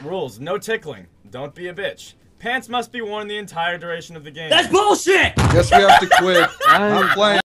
Rules: no tickling. Don't be a bitch. Pants must be worn the entire duration of the game. That's bullshit! Guess we have to quit. I'm playing.